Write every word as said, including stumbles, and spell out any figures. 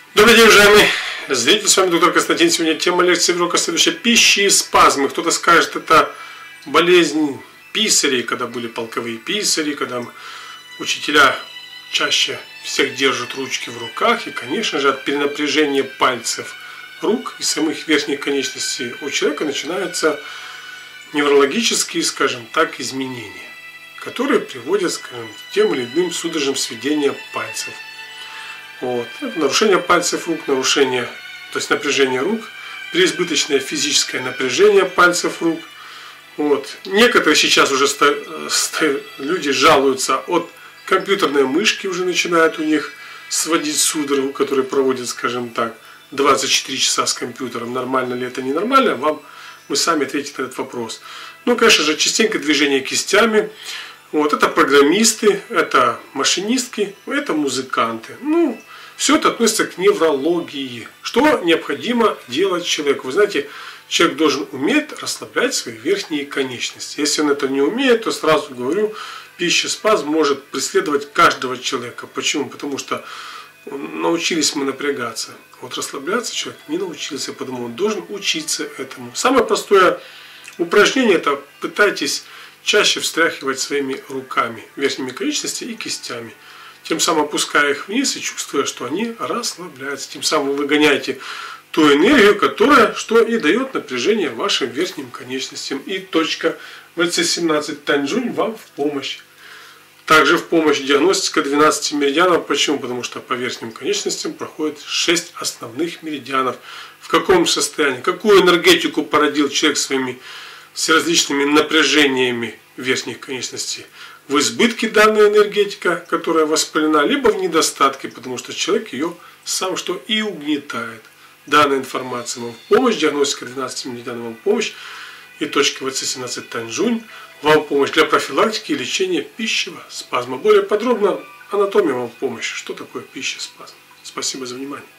Добрый день, уважаемые зрители, с вами доктор Константин. Сегодня тема лекции урока следующая: пищи и спазмы. Кто-то скажет, это болезнь писарей, когда были полковые писари, когда учителя чаще всех держат ручки в руках, и, конечно же, от перенапряжения пальцев рук и самых верхних конечностей у человека начинаются неврологические, скажем так, изменения, которые приводят, скажем, к тем или иным судорожным сведениям пальцев. Вот. Нарушение пальцев рук, нарушение, то есть напряжение рук, преизбыточное физическое напряжение пальцев рук. Вот. Некоторые сейчас уже ста, ста, люди жалуются от компьютерной мышки, уже начинают у них сводить судорогу, которые проводят, скажем так, двадцать четыре часа с компьютером. Нормально ли это, ненормально? Вам вы сами ответите на этот вопрос. Ну, конечно же, частенько движение кистями. Вот, это программисты, это машинистки, это музыканты. Ну, все это относится к неврологии. Что необходимо делать человеку? Вы знаете, человек должен уметь расслаблять свои верхние конечности. Если он это не умеет, то сразу говорю, пищеспазм может преследовать каждого человека. Почему? Потому что научились мы напрягаться. Вот расслабляться человек не научился, потому он должен учиться этому. Самое простое упражнение — это пытайтесь чаще встряхивать своими руками, верхними конечностями и кистями, тем самым опуская их вниз и чувствуя, что они расслабляются. Тем самым вы выгоняете ту энергию, которая что и дает напряжение вашим верхним конечностям. И точка вэ цэ семнадцать Таньчжунь вам в помощь. Также в помощь диагностика двенадцати меридианов. Почему? Потому что по верхним конечностям проходит шесть основных меридианов. В каком состоянии, какую энергетику породил человек своими с различными напряжениями верхних конечностей. В избытке данная энергетика, которая воспалена, либо в недостатке, потому что человек ее сам что и угнетает. Данная информация вам в помощь, диагностика двенадцати меридианов вам в помощь, и точка вэ цэ семнадцать Таньчжунь вам в помощь для профилактики и лечения пищевого спазма. Более подробно анатомия вам в помощь. Что такое пищеспазм? Спасибо за внимание.